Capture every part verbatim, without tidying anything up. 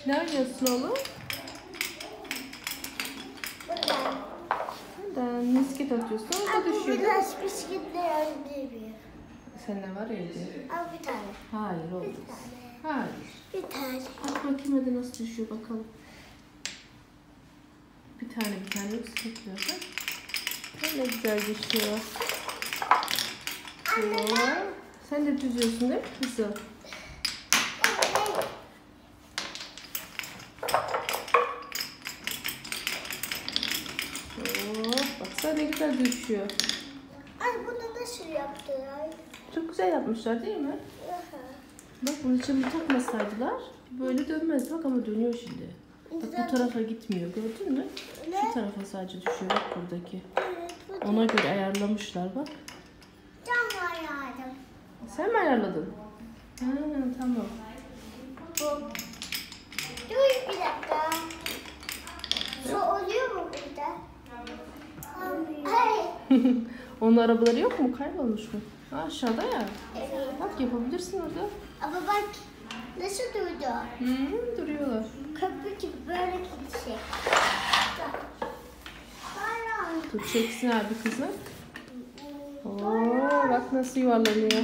Ne oynuyorsun oğlum? Buradan. Buradan misket atıyorsun. Orada düşüyor. Biraz bisikletler öldürüyor. Sende var evde. Al bir tane. Hayır olmaz. Bir tane. Hayır. Bir tane. At bakayım hadi nasıl düşüyor bakalım. Bir tane bir tane yok sıkıntı. Ne güzel düşüyor. Oo. Sen de düzüyorsun değil mi kızım? Oo, baksana ne güzel düşüyor. Ay bunu nasıl yaptılar? Çok güzel yapmışlar değil mi? Bak bunun için bir takmasaydılar böyle dönmez. Bak ama dönüyor şimdi. Bak bu tarafa gitmiyor gördün mü? Şu tarafa sadece düşüyor bak buradaki. Evet, Ona göre ayarlamışlar bak. Can ayarladım. Sen mi ayarladın? Ha, tamam. Bu. Dur bir dakika. Su oluyor mu burada? Hayır. Onun arabaları yok mu? Kaybolmuş mu? Ha, aşağıda ya. Evet. Bak yapabilirsin orada. Ama bak nasıl durdu? Hmm, duruyorlar. Köprü gibi böyle gidecek. Sonra. Tut çeksin abi kızım. Oo, bak nasıl yuvarlanıyor.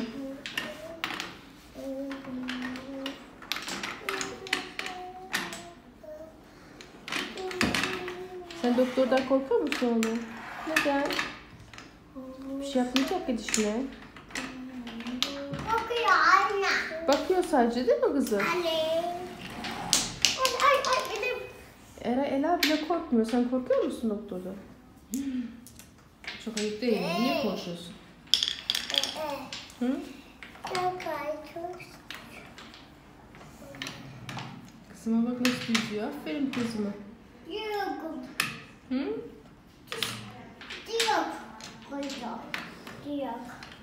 Sen doktordan korkuyor musun oğlum? Neden? Bir şey yapmayacak ya dişine. Bakıyor anne. Bakıyor sadece değil mi kızım? Anne. Ay ay ay benim. Ela, Ela bile korkmuyor. Sen korkuyor musun doktordan? Çok ayıp değil mi? Niye konuşuyorsun? Hı? Çok çok. Kızıma bak nasıl yüzüyor. Aferin kızıma. Yok. Hı? Yok. Koyacağım. Yok.